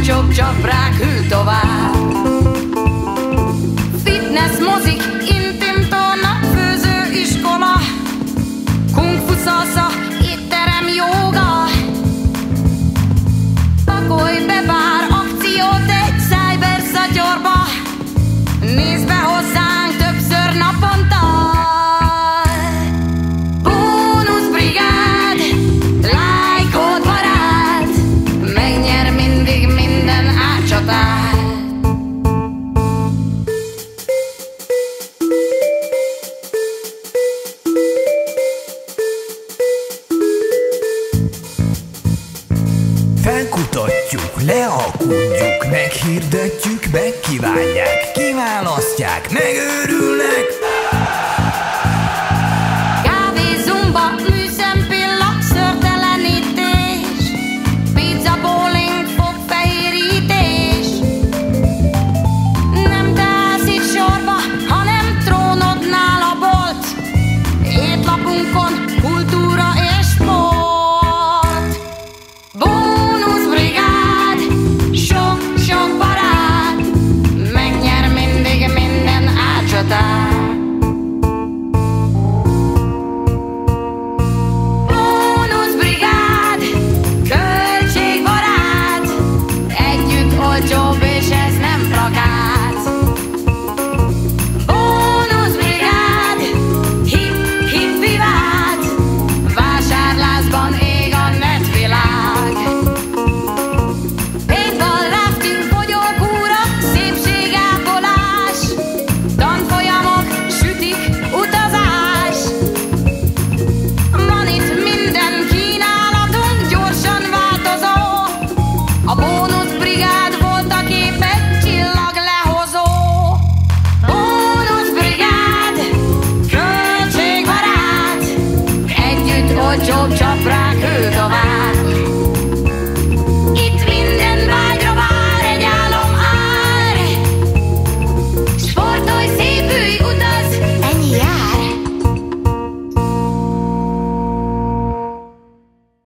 Csop-csaprák hű tovább. Fitness, mozik, intim torna, főzőiskola, kung-fu szalsza, étterem, jóga. Pakolj be pár akciót egy cyberszatyorba, nézd be hozzánk többször naponta. Bónuszbrigád, lájkod barát, megnyer mindig minden átcsatát. Felkutatjuk, lealkudjuk, meghirdetjük, megkívánják, kiválasztják, megőrülnek. Kávé, zumba,